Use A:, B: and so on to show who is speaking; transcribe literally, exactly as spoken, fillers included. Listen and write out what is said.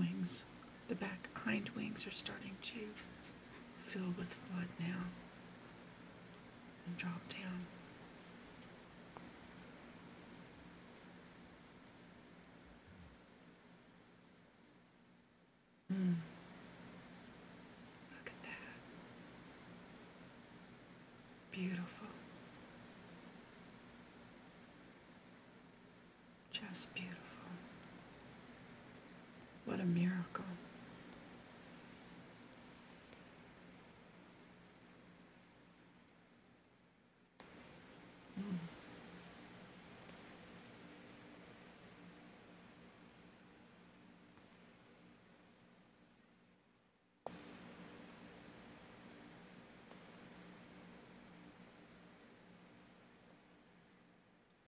A: wings, the back hind wings are starting to fill with blood now and drop down. Mm. Look at that. Beautiful. Just beautiful. What a miracle.